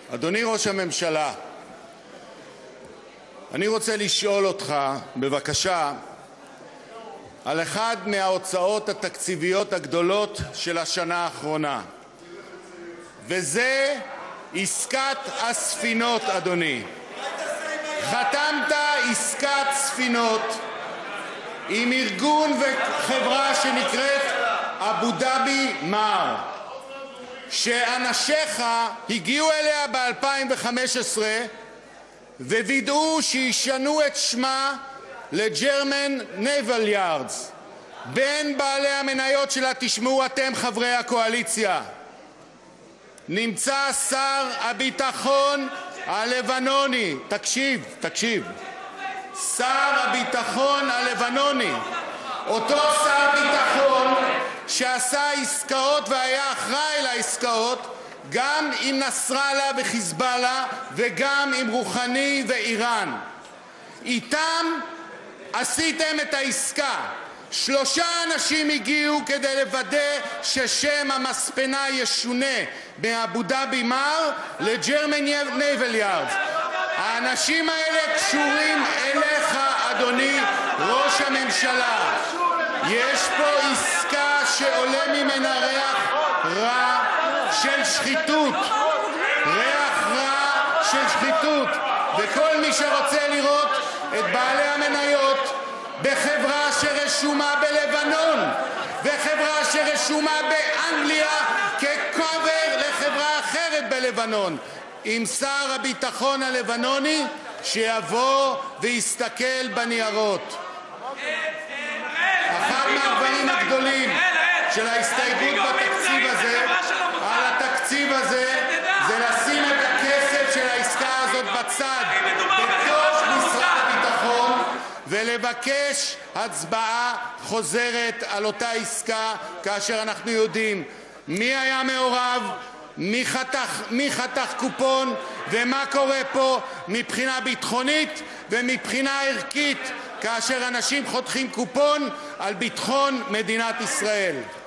אדוני ראש הממשלה, אני רוצה לשאול אותך בבקשה על אחד מההוצאות התקציביות הגדולות של השנה האחרונה, וזה עסקת הספינות. אדוני, חתמת עסקת ספינות עם ארגון וחברה שנקראת אבו דאבי מר, שאנשיך הגיעו אליה ב-2015 ווידאו שישנו את שמה ל-German Naval Yards. בין בעלי המניות שלה, תשמעו אתם חברי הקואליציה, נמצא שר הביטחון הלבנוני. תקשיב, שר הביטחון הלבנוני, אותו שר ביטחון שעשה עסקאות והיה אחראי לעסקאות גם עם נסראללה וחיזבאללה וגם עם רוחני ואיראן. איתם עשיתם את העסקה. 3 אנשים הגיעו כדי לוודא ששם המספנה ישונה מאבו דאבי מר ל-German Naval Yards. האנשים האלה קשורים אליך, אדוני ראש הממשלה. יש פה עסקה שעולה ממנה ריח רע של שחיתות, וכל מי שרוצה לראות את בעלי המניות בחברה שרשומה בלבנון וחברה שרשומה באנגליה כקובר לחברה אחרת בלבנון, עם שר הביטחון הלבנוני שיבוא ויסתכל בניירות. אחד מהדברים הגדולים של ההסתייגות על התקציב הזה זה לשים את הכסף של העסקה הזאת בצד בתוך משרד הביטחון ולבקש הצבעה חוזרת על אותה עסקה, כאשר אנחנו יודעים מי היה מעורב, מי חתך קופון ומה קורה פה מבחינה ביטחונית ומבחינה ערכית כאשר אנשים חותכים קופון על ביטחון מדינת ישראל.